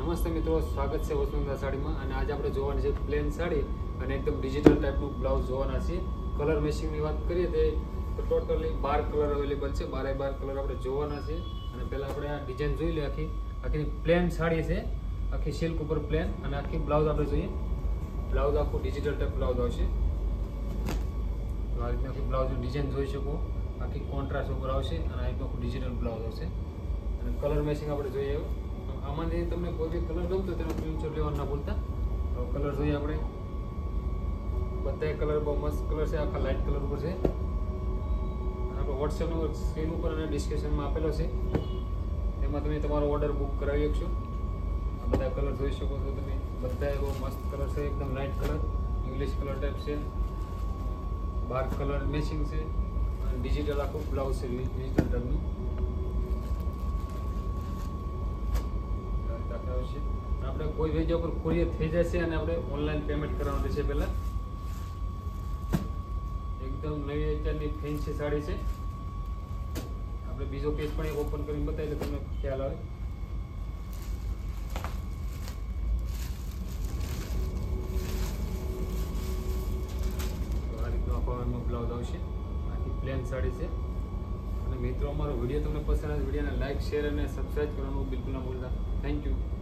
નમસ્તે મિત્રો, સ્વાગત છે વસુંધરા સાડીમાં. અને આજે આપણે જોવાની છે પ્લેન સાડી અને એકદમ ડિજિટલ ટાઈપનું બ્લાઉઝ જોવાના છે. કલર મેચિંગની વાત કરીએ તો ટોટલી 12 કલર અવેલેબલ છે. 12 કલર આપણે જોવાના છે. અને પહેલાં આપણે આ ડિઝાઇન જોઈ લઈએ. આખી પ્લેન સાડી છે, આખી સિલ્ક ઉપર પ્લેન, અને આખી બ્લાઉઝ આપણે જોઈએ. બ્લાઉઝ આખું ડિજિટલ ટાઈપ બ્લાઉઝ આવશે. તો આ રીતના આખી બ્લાઉઝની ડિઝાઇન જોઈ શકો. આખી કોન્ટ્રાસ્ટ ઉપર આવશે અને આ રીતનું આખું ડિજિટલ બ્લાઉઝ આવશે. અને કલર મેચિંગ આપણે જોઈએ. આમાંથી તમને કોઈ બી કલર ગમતો તેનો સ્ક્રીનશોટ લેવાનું ના ભૂલતા. કલર જોઈએ આપણે. બધા કલર બહુ મસ્ત કલર છે, આખા લાઇટ કલર ઉપર છે. આપણે વોટ્સએપ નંબર સ્ક્રીન ઉપર અને ડિસ્ક્રિપ્શનમાં આપેલો છે, એમાં તમે તમારો ઓર્ડર બુક કરાવી શકશો. આ બધા કલર જોઈ શકો છો તમે. બધા બહુ મસ્ત કલર છે, એકદમ light colour, English colour type છે. 12 કલર મેચિંગ છે અને ડિજિટલ આખું બ્લાઉઝ છે, ડિજિટલ ટાઈપનું. આપણે કોઈ જગ્યા ઉપર કુરિયર થઈ જશે અને આપણે ઓનલાઈન પેમેન્ટ કરવાનું રહેશે. પહેલાં એકદમ નવી અત્યારની ફેન્સી સાડી છે. આપણે બીજો પેજ પણ એક ઓપન કરીને બતાવીએ તો તમને ખ્યાલ આવે. તો આ રીતનો આખો બ્લાઉઝ આવશે. આખી પ્લેન સાડી છે. અને મિત્રો, અમારો વિડીયો તમને પસંદ આવે, વિડીયોને લાઈક, શેર અને સબસ્ક્રાઈબ કરવાનું બિલકુલ ના ભૂલતા. Thank you.